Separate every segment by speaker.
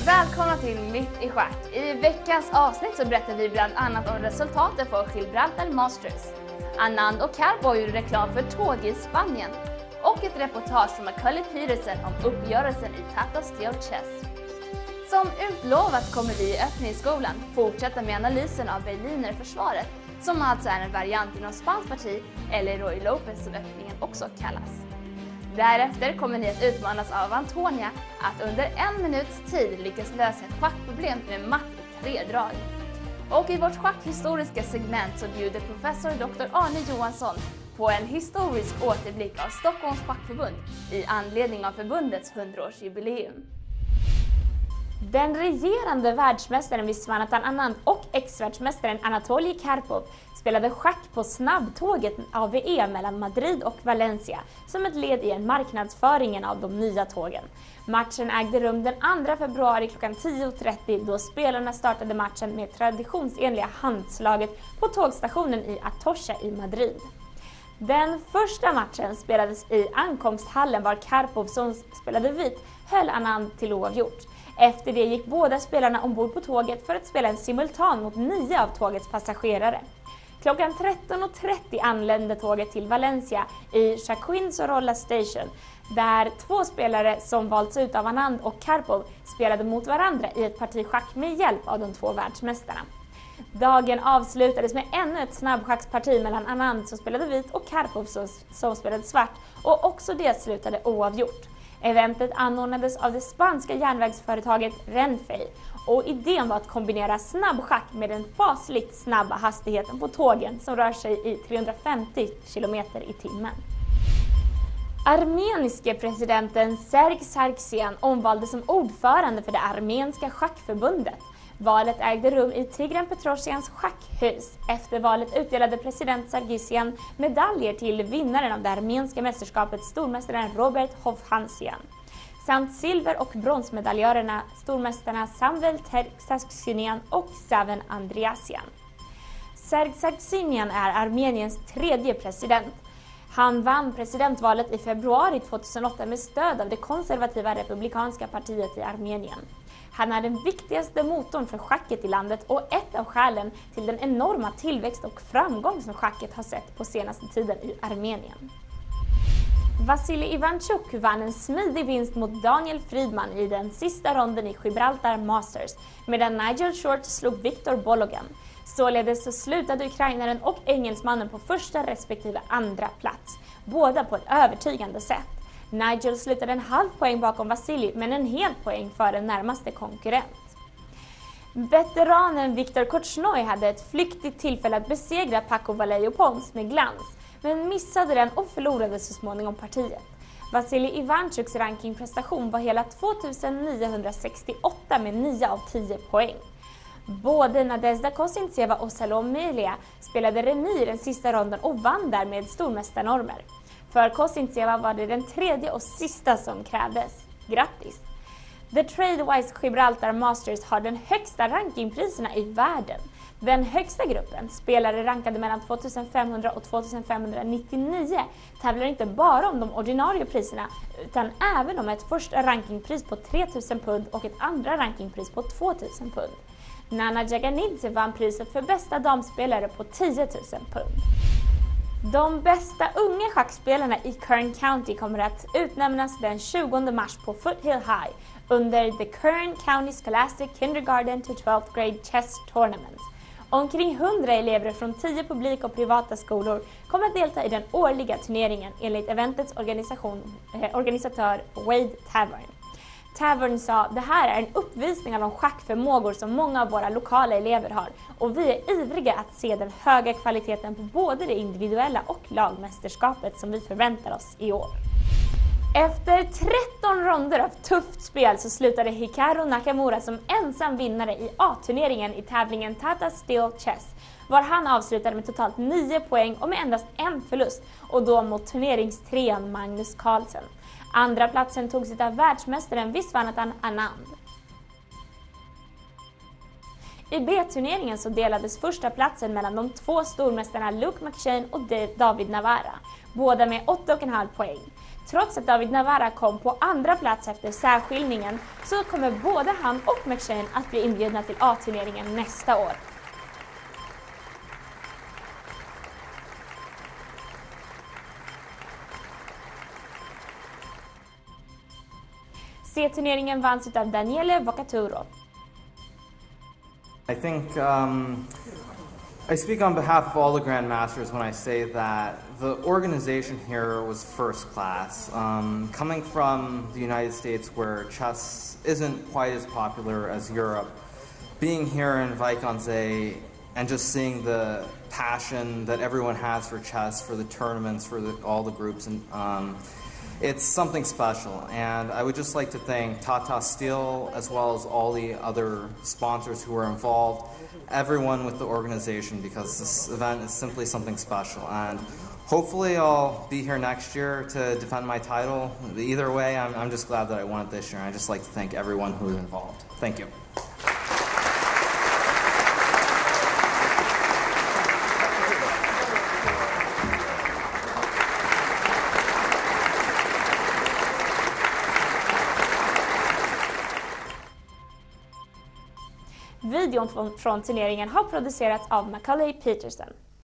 Speaker 1: Välkomna till Mitt i schack. I veckans avsnitt så berättar vi bland annat om resultatet på Gibraltar Masters. Anand och Karpov gjorde reklam för tåg i Spanien. Och ett reportage från Macaulay Peterson om uppgörelsen i Tata Steel Chess. Som utlovat kommer vi i öppningsskolan fortsätta med analysen av Berlinerförsvaret, som alltså är en variant inom spanskt parti, eller Roy Lopez som öppningen också kallas. Därefter kommer ni att utmanas av Antonia att under 1 minuts tid lyckas lösa ett schackproblem med matt i 3 drag. Och i vårt schackhistoriska segment så bjuder professor Dr. Arne Johansson på en historisk återblick av Stockholms schackförbund i anledning av förbundets 100-årsjubileum. Den regerande världsmästaren Viswanathan Anand och ex-världsmästaren Anatolij Karpov spelade schack på snabbtåget av VM mellan Madrid och Valencia som ett led i en marknadsföringen av de nya tågen. Matchen ägde rum den 2 februari klockan 10.30 då spelarna startade matchen med traditionsenliga handslaget på tågstationen i Atocha i Madrid. Den första matchen spelades i ankomsthallen var Karpov, som spelade vit, höll Anand till oavgjort. Efter det gick båda spelarna ombord på tåget för att spela en simultan mot 9 av tågets passagerare. Klockan 13.30 anlände tåget till Valencia i Chacuín-Sorolla Station, där 2 spelare som valts ut av Anand och Karpov spelade mot varandra i ett parti schack med hjälp av de 2 världsmästarna. Dagen avslutades med ännu ett snabbschacksparti mellan Anand som spelade vit och Karpov som spelade svart, och också det slutade oavgjort. Eventet anordnades av det spanska järnvägsföretaget Renfe, och idén var att kombinera snabbschack med den fasligt snabba hastigheten på tågen som rör sig i 350 km i timmen. Armeniske presidenten Serge Sargsyan omvaldes som ordförande för det armenska schackförbundet. Valet ägde rum i Tigran Petrosians schackhus. Efter valet utdelade president Sargsyan medaljer till vinnaren av det armenska mästerskapet, stormästaren Robert Hovhannian, samt silver- och bronsmedaljörerna stormästarna Samvel Terksaksynyan och Saven Andreasyan. Serge Sargsyan är Armeniens 3:e president. Han vann presidentvalet i februari 2008 med stöd av det konservativa republikanska partiet i Armenien. Han är den viktigaste motorn för schacket i landet och ett av skälen till den enorma tillväxt och framgång som schacket har sett på senaste tiden i Armenien. Vasilij Ivanchuk vann en smidig vinst mot Daniel Friedman i den sista ronden i Gibraltar Masters, medan Nigel Short slog Viktor Bologan. Således så slutade ukrainaren och engelsmannen på första respektive andra plats, båda på ett övertygande sätt. Nigel slutade en halv poäng bakom Vasilij, men en hel poäng före närmaste konkurrent. Veteranen Viktor Korchnoi hade ett flyktigt tillfälle att besegra Paco Vallejo Pons med glans, men missade den och förlorade så småningom partiet. Vasilij Ivanchuks rankingprestation var hela 2968 med 9 av 10 poäng. Både Nadezhda Kosintseva och Salome Melia spelade remis i den sista ronden och vann därmed stormästarnormer. För Kosintseva var det den 3:e och sista som krävdes. Grattis! The Tradewise Gibraltar Masters har den högsta rankingpriserna i världen. Den högsta gruppen, spelare rankade mellan 2500 och 2599, tävlar inte bara om de ordinarie priserna utan även om ett första rankingpris på 3000 pund och ett andra rankingpris på 2000 pund. Nana Jaganidze vann priset för bästa damspelare på 10 000 pund. De bästa unga schackspelarna i Kern County kommer att utnämnas den 20 mars på Foothill High under The Kern County Scholastic Kindergarten to 12th Grade Chess Tournament. Omkring 100 elever från 10 publika och privata skolor kommer att delta i den årliga turneringen enligt eventets organisatör Wade Tavern. Tavern sa: "Det här är en uppvisning av de schackförmågor som många av våra lokala elever har, och vi är ivriga att se den höga kvaliteten på både det individuella och lagmästerskapet som vi förväntar oss i år." Efter 13 ronder av tufft spel så slutade Hikaru Nakamura som ensam vinnare i A-turneringen i tävlingen Tata Steel Chess, var han avslutade med totalt 9 poäng och med endast en förlust, och då mot turneringstrean Magnus Carlsen. Andra platsen togs av världsmästaren Viswanathan Anand. I B-turneringen så delades första platsen mellan de 2 stormästarna Luke McShane och David Navarra, båda med 8,5 poäng. Trots att David Navarra kom på andra plats efter särskiljningen så kommer både han och McShane att bli inbjudna till A-turneringen nästa år. C-turneringen vanns av Daniele Vocaturo.
Speaker 2: I think I speak on behalf of all the Grandmasters when I say that the organization here was first class. Coming from the United States where chess isn't quite as popular as Europe, being here in Vaikonse and just seeing the passion that everyone has for chess, for the tournaments, for all the groups, and it's something special. And I would just like to thank Tata Steel as well as all the other sponsors who were involved, everyone with the organization, because this event is simply something special. And hopefully I'll be here next year to defend my title. Either way, I'm just glad that I won it this year. And I'd just like to thank everyone who was involved. Thank you.
Speaker 1: Videon från turneringen har producerats av Macaulay Peterson.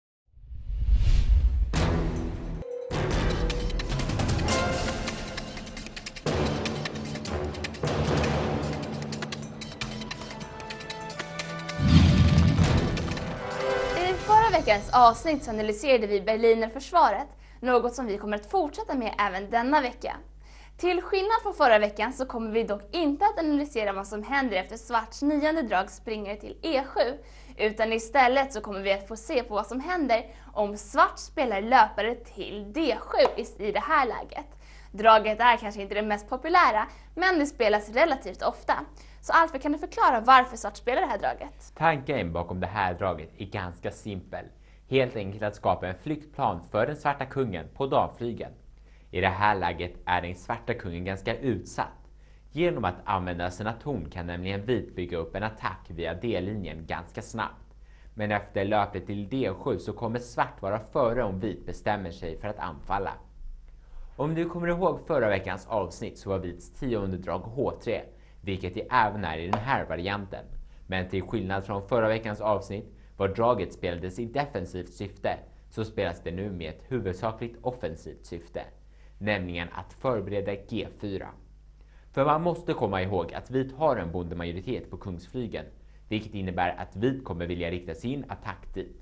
Speaker 1: I förra veckans avsnitt så analyserade vi Berliner försvaret, något som vi kommer att fortsätta med även denna vecka. Till skillnad från förra veckan så kommer vi dock inte att analysera vad som händer efter svarts 9:e drag springer till E7, utan istället så kommer vi att få se på vad som händer om svart spelar löpare till D7 i det här läget. Draget är kanske inte det mest populära, men det spelas relativt ofta. Så Alfred, kan du förklara varför svart spelar det här draget?
Speaker 3: Tanken bakom det här draget är ganska simpel. Helt enkelt att skapa en flyktplan för den svarta kungen på damflygeln. I det här läget är den svarta kungen ganska utsatt. Genom att använda sina torn kan nämligen vit bygga upp en attack via D-linjen ganska snabbt. Men efter löpet till D7 så kommer svart vara före om vit bestämmer sig för att anfalla. Om du kommer ihåg förra veckans avsnitt så var vits 10:e drag H3, vilket det även är i den här varianten. Men till skillnad från förra veckans avsnitt var draget spelades i defensivt syfte, så spelas det nu med ett huvudsakligt offensivt syfte. Nämligen att förbereda G4. För man måste komma ihåg att vit har en bondemajoritet på kungsflygeln, vilket innebär att vit kommer vilja rikta sin attack dit.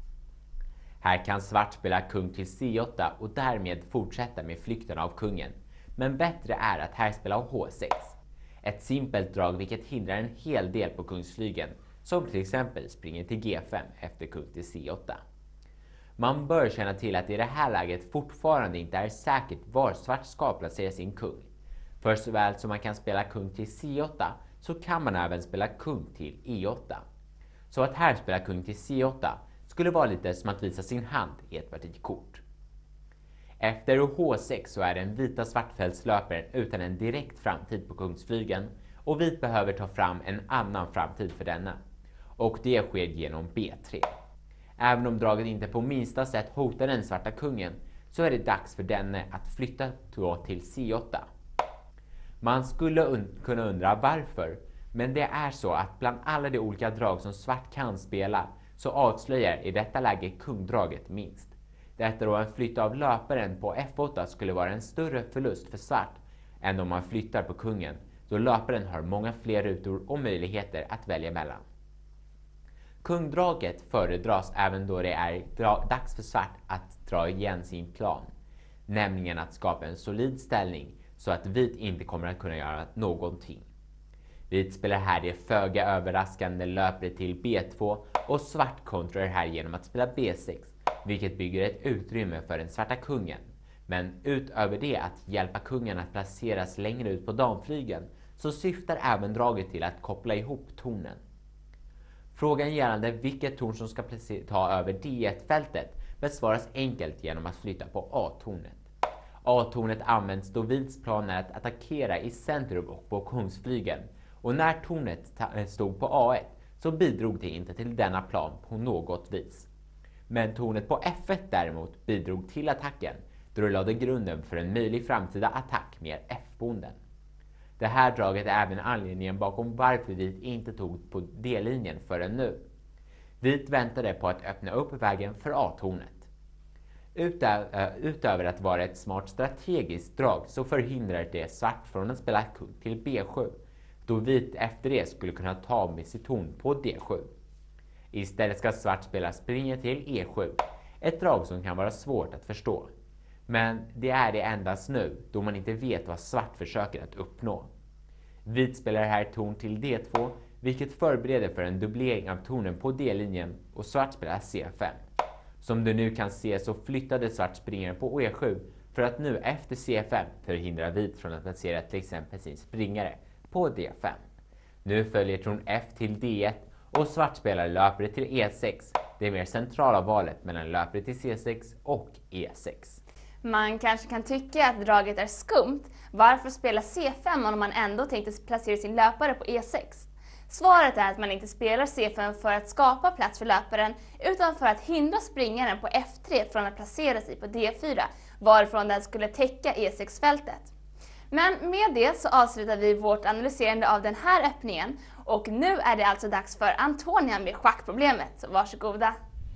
Speaker 3: Här kan svart spela kung till C8 och därmed fortsätta med flykten av kungen. Men bättre är att här spela H6. Ett simpelt drag vilket hindrar en hel del på kungsflygeln, som till exempel springer till G5 efter kung till C8. Man bör känna till att i det här läget fortfarande inte är säkert var svart ska placera sin kung. För såväl som man kan spela kung till C8 så kan man även spela kung till E8. Så att här spela kung till C8 skulle vara lite som att visa sin hand i ett parti kort. Efter H6 så är den vita svartfältslöparen utan en direkt framtid på kungsflygeln och vit behöver ta fram en annan framtid för denna. Och det sker genom B3. Även om draget inte på minsta sätt hotar den svarta kungen så är det dags för denne att flytta till C8. Man skulle kunna undra varför, men det är så att bland alla de olika drag som svart kan spela så avslöjar i detta läge kungdraget minst. Detta då en flytt av löparen på F8 skulle vara en större förlust för svart än om man flyttar på kungen, då löparen har många fler rutor och möjligheter att välja mellan. Kungdraget föredras även då det är dags för svart att dra igen sin plan, nämligen att skapa en solid ställning så att vit inte kommer att kunna göra någonting. Vit spelar här det föga överraskande löpare till B2 och svart kontrar här genom att spela B6, vilket bygger ett utrymme för den svarta kungen. Men utöver det att hjälpa kungen att placeras längre ut på damflygeln så syftar även draget till att koppla ihop tornen. Frågan gällande vilket torn som ska ta över D1-fältet besvaras enkelt genom att flytta på A-tornet. A-tornet används då vits plan är att attackera i centrum och på kungsflygeln, och när tornet stod på A1 så bidrog det inte till denna plan på något vis. Men tornet på F1 däremot bidrog till attacken, då det lade grunden för en möjlig framtida attack med f-bonden. Det här draget är även anledningen bakom varför vit inte tog på D-linjen förrän nu. Vit väntade på att öppna upp vägen för A-tornet. Utöver att vara ett smart strategiskt drag så förhindrar det svart från att spela kung till B7, då vit efter det skulle kunna ta med sitt torn på D7. Istället ska svart spela springer till E7, ett drag som kan vara svårt att förstå. Men det är det endast nu, då man inte vet vad svart försöker att uppnå. Vit spelar här torn till D2, vilket förbereder för en dubblering av tornen på D-linjen, och svart spelar C5. Som du nu kan se så flyttade svart springaren på E7 för att nu efter C5 förhindra vit från att placera till exempel sin springare på D5. Nu följer torn F till D1 och svart spelar löpare till E6, det mer centrala valet mellan löpare till C6 och E6.
Speaker 1: Man kanske kan tycka att draget är skumt. Varför spela C5 om man ändå tänkte placera sin löpare på E6? Svaret är att man inte spelar C5 för att skapa plats för löparen utan för att hindra springaren på F3 från att placera sig på D4, varifrån den skulle täcka E6-fältet. Men med det så avslutar vi vårt analyserande av den här öppningen, och nu är det alltså dags för Antonia med schackproblemet, så varsågoda.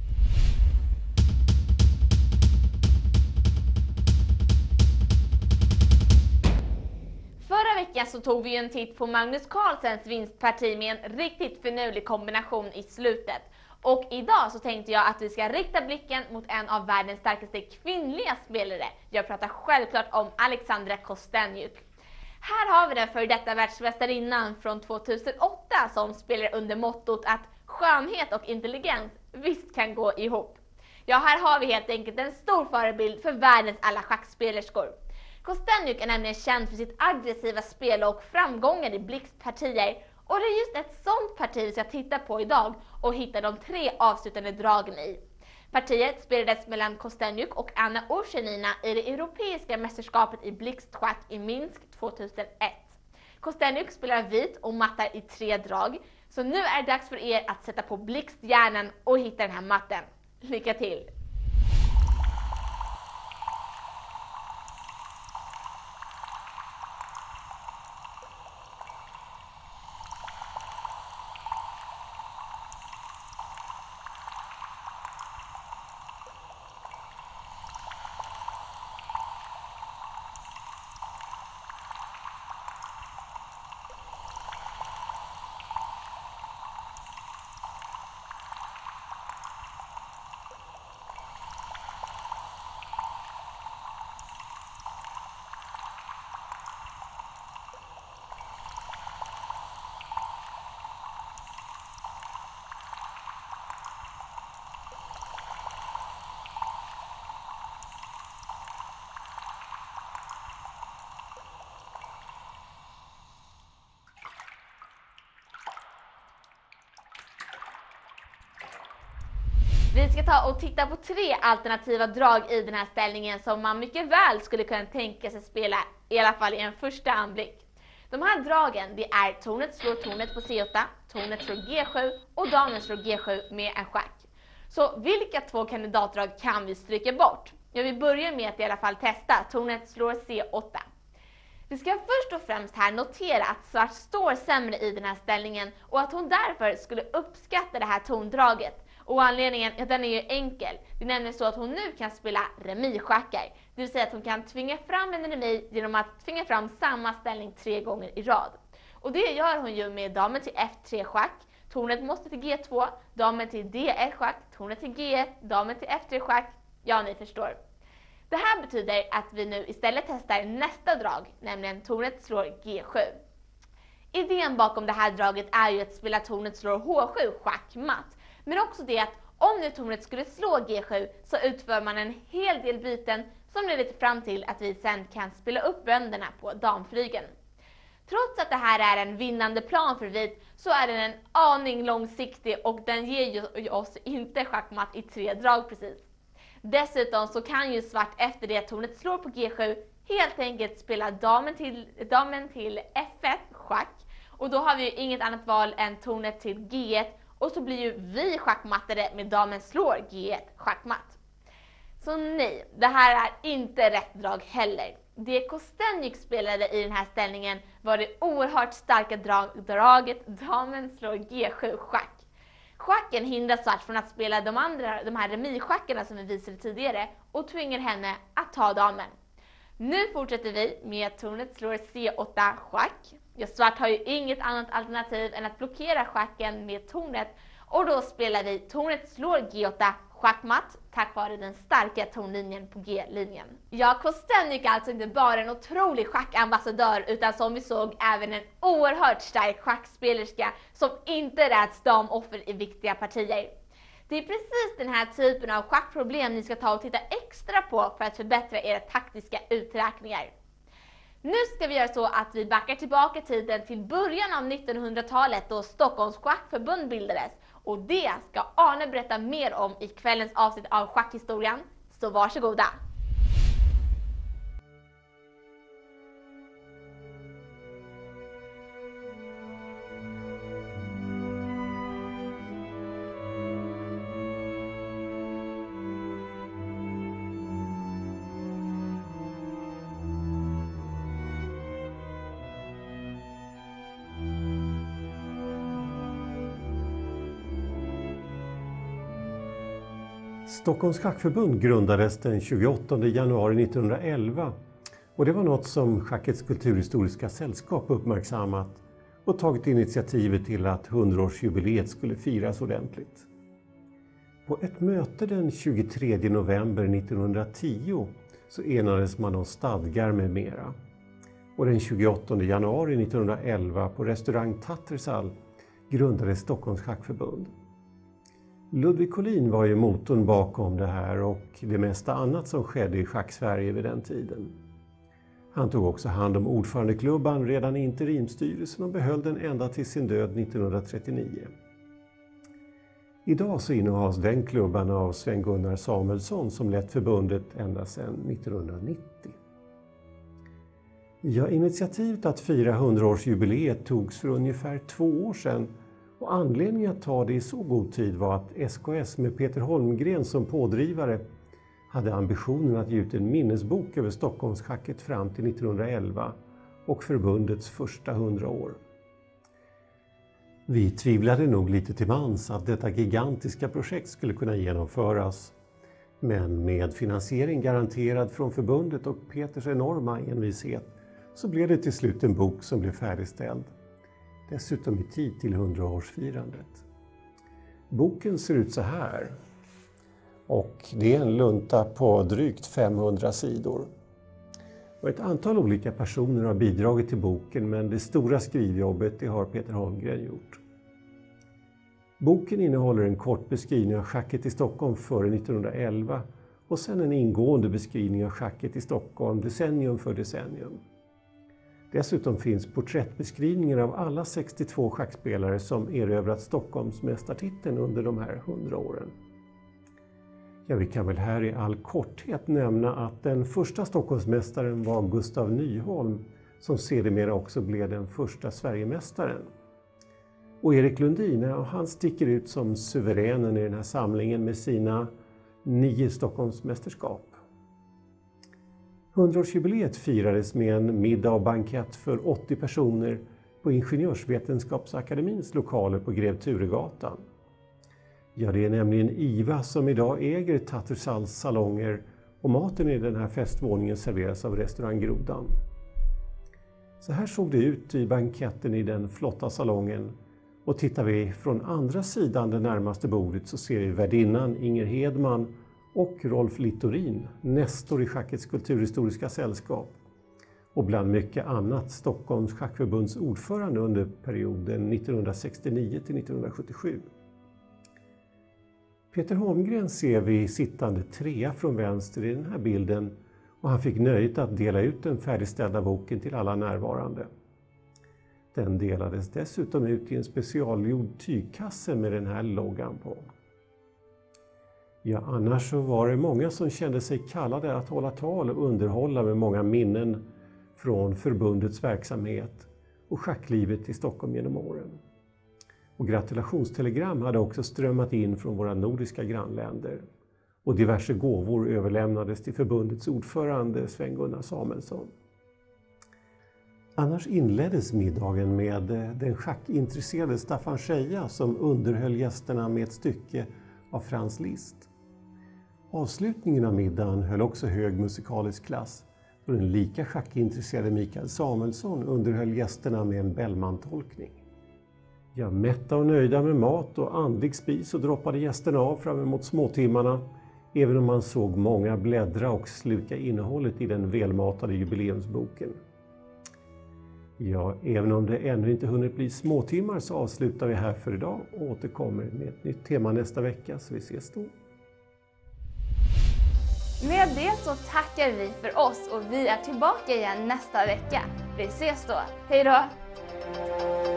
Speaker 1: Förra veckan så tog vi en titt på Magnus Carlsens vinstparti med en riktigt finurlig kombination i slutet. Och idag så tänkte jag att vi ska rikta blicken mot en av världens starkaste kvinnliga spelare. Jag pratar självklart om Alexandra Kostenjuk. Här har vi den för detta världsmästarinnan från 2008 som spelar under mottot att skönhet och intelligens visst kan gå ihop. Ja, här har vi helt enkelt en stor förebild för världens alla schackspelerskor. Kostenjuk är nämligen känd för sitt aggressiva spel och framgångar i blixtpartier, och det är just ett sånt parti vi ska titta på idag och hitta de 3 avslutande dragen i. Partiet spelades mellan Kostenjuk och Anna Ursenina i det europeiska mästerskapet i blixtschack i Minsk 2001. Kostenjuk spelar vit och mattar i 3 drag, så nu är det dags för er att sätta på blixthjärnan och hitta den här matten. Lycka till! Vi ska ta och titta på 3 alternativa drag i den här ställningen som man mycket väl skulle kunna tänka sig spela, i alla fall i en första anblick. De här dragen, det är tornet slår tornet på C8, tornet slår G7 och damen slår G7 med en schack. Så vilka 2 kandidatdrag kan vi stryka bort? Ja, vi börjar med att i alla fall testa tornet slår C8. Vi ska först och främst här notera att svart står sämre i den här ställningen och att hon därför skulle uppskatta det här tondraget. Och anledningen, ja, den är ju enkel. Det är nämligen så att hon nu kan spela remischackar. Det vill säga att hon kan tvinga fram en remis genom att tvinga fram samma ställning 3 gånger i rad. Och det gör hon ju med damen till F3 schack, tornet måste till G2, damen till D1 schack, tornet till G1, damen till F3 schack. Ja, ni förstår. Det här betyder att vi nu istället testar nästa drag, nämligen tornet slår G7. Idén bakom det här draget är ju att spela tornet slår H7 schackmatt. Men också det att om nu tornet skulle slå G7 så utför man en hel del byten som leder fram till att vi sen kan spela upp bönderna på damflygen. Trots att det här är en vinnande plan för vit så är den en aning långsiktig och den ger ju oss inte schackmatt i 3 drag precis. Dessutom så kan ju svart efter det att tornet slår på G7 helt enkelt spela damen till F1 schack, och då har vi ju inget annat val än tornet till G1, och så blir ju vi schackmattade med damen slår G1 schackmatt. Så nej, det här är inte rätt drag heller. Det Kostenjuk spelade i den här ställningen var det oerhört starka draget damen slår G7 schack. Schacken hindrar svart från att spela de här remisschackerna som vi visade tidigare och tvingar henne att ta damen. Nu fortsätter vi med att tornet slår C8 schack. Ja, svart har ju inget annat alternativ än att blockera schacken med tornet och då spelar vi tornet slår G8 schackmatt tack vare den starka tornlinjen på G-linjen. Ja, Kostenjuk är alltså inte bara en otrolig schackambassadör utan som vi såg även en oerhört stark schackspelerska som inte räds damoffer i viktiga partier. Det är precis den här typen av schackproblem ni ska ta och titta extra på för att förbättra era taktiska uträkningar. Nu ska vi göra så att vi backar tillbaka tiden till början av 1900-talet då Stockholms schackförbund bildades. Och det ska Arne berätta mer om i kvällens avsnitt av Schackhistorien. Så varsågoda!
Speaker 4: Stockholms schackförbund grundades den 28 januari 1911 och det var något som Schackets kulturhistoriska sällskap uppmärksammat och tagit initiativet till att 100-årsjubileet skulle firas ordentligt. På ett möte den 23 november 1910 så enades man om stadgar med mera. Och den 28 januari 1911 på restaurang Tattersall grundades Stockholms schackförbund. Ludvig Collin var ju motorn bakom det här och det mesta annat som skedde i Schack-Sverige vid den tiden. Han tog också hand om ordförandeklubban redan i interimstyrelsen och behöll den ända till sin död 1939. Idag så innehas den klubban av Sven-Gunnar Samuelsson som lett förbundet ända sedan 1990. Ja, initiativet att fira 100-årsjubileet togs för ungefär 2 år sedan. Och anledningen att ta det i så god tid var att SKS med Peter Holmgren som pådrivare hade ambitionen att ge ut en minnesbok över Stockholmsschacket fram till 1911 och förbundets första 100 år. Vi tvivlade nog lite till mans att detta gigantiska projekt skulle kunna genomföras. Men med finansiering garanterad från förbundet och Peters enorma envishet så blev det till slut en bok som blev färdigställd. Dessutom i tid till 100-årsfirandet. Boken ser ut så här. Och det är en lunta på drygt 500 sidor. Och ett antal olika personer har bidragit till boken men det stora skrivjobbet det har Peter Holmgren gjort. Boken innehåller en kort beskrivning av schacket i Stockholm före 1911 och sen en ingående beskrivning av schacket i Stockholm decennium för decennium. Dessutom finns porträttbeskrivningar av alla 62 schackspelare som erövrat Stockholms mästartiteln under de här 100 åren. Ja, vi kan väl här i all korthet nämna att den första Stockholmsmästaren var Gustav Nyholm som sedermera också blev den första Sverigemästaren. Och Erik Lundin, han sticker ut som suveränen i den här samlingen med sina 9 Stockholmsmästerskap. 100-årsjubileet firades med en middag och bankett för 80 personer på Ingenjörsvetenskapsakademins lokaler på Grev Turegatan. Ja, det är nämligen IVA som idag äger Tattersalls salonger och maten i den här festvåningen serveras av restaurang Grodan. Så här såg det ut i banketten i den flotta salongen. Och tittar vi från andra sidan det närmaste bordet så ser vi värdinnan Inger Hedman och Rolf Littorin, nestor i Schackets kulturhistoriska sällskap. Och bland mycket annat Stockholms schackförbunds ordförande under perioden 1969 till 1977. Peter Holmgren ser vi sittande 3 från vänster i den här bilden och han fick nöjet att dela ut den färdigställda boken till alla närvarande. Den delades dessutom ut i en specialgjord tygkasse med den här loggan på. Ja, annars så var det många som kände sig kallade att hålla tal och underhålla med många minnen från förbundets verksamhet och schacklivet i Stockholm genom åren. Och gratulationstelegram hade också strömmat in från våra nordiska grannländer. och diverse gåvor överlämnades till förbundets ordförande Sven-Gunnar Samuelsson. Annars inleddes middagen med den schackintresserade Staffan Scheja som underhöll gästerna med ett stycke av Franz Liszt. Avslutningen av middagen höll också hög musikalisk klass då den lika schackintresserade Mikael Samuelsson underhöll gästerna med en Bellman-tolkning. Ja, mätta och nöjda med mat och andlig spis och droppade gästerna av fram emot småtimmarna, även om man såg många bläddra och sluka innehållet i den välmatade jubileumsboken. Ja, även om det ännu inte hunnit bli småtimmar så avslutar vi här för idag och återkommer med ett nytt tema nästa vecka, så vi ses då.
Speaker 1: Med det så tackar vi för oss och vi är tillbaka igen nästa vecka. Vi ses då. Hej då!